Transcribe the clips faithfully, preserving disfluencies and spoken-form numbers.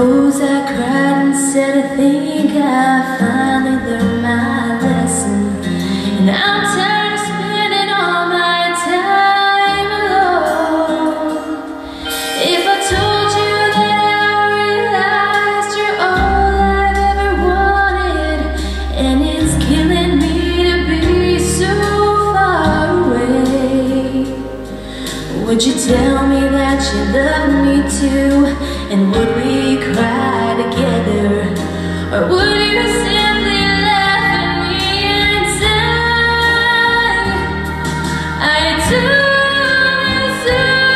suppose I cried instead. I think I finally learned my lesson, and I'm tired of spending all my time alone. If I told you that I realized you're all I've ever wanted, and it's killing me to be so far away, would you tell me that you love me too? And would we cry together? Or would you simply laugh at me and say, I told you so?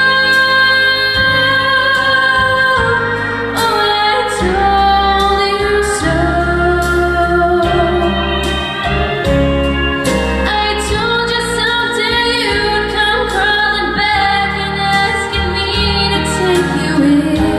Oh, I told you so. I told you someday you'd come crawling back and asking me to take you in.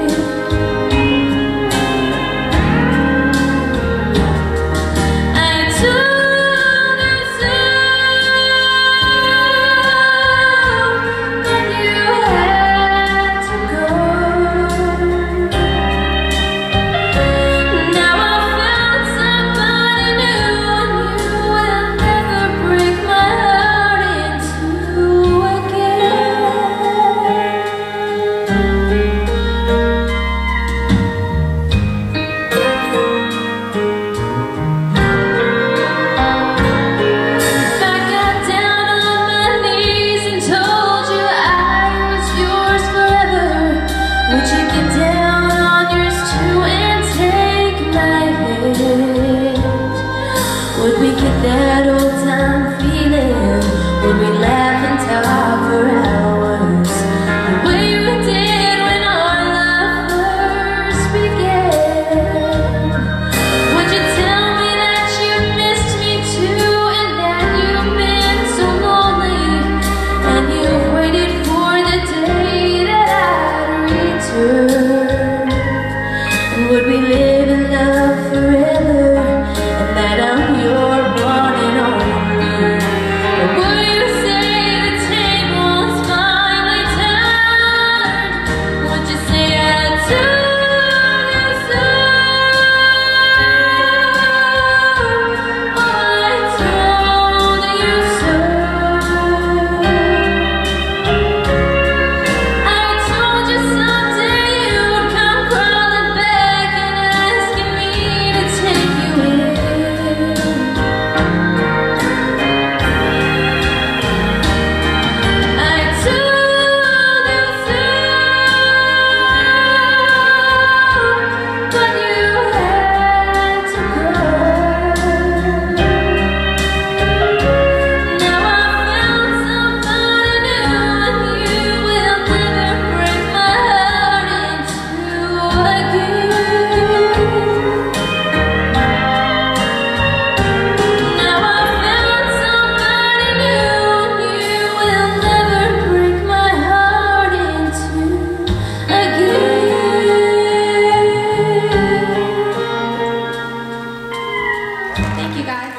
Would we get that old time feeling? Would we laugh and talk for hours, the way we did when our love first began? Would you tell me that you missed me too, and that you've been so lonely, and you've waited for the day that I'd return? And would we live in love forever, and that I'm your one and only? Or would you say the tables finally turned? Would you say I told you so? Oh, I told you so. I told you someday you'd come crawling back and asking me to take you in. Thank you, guys.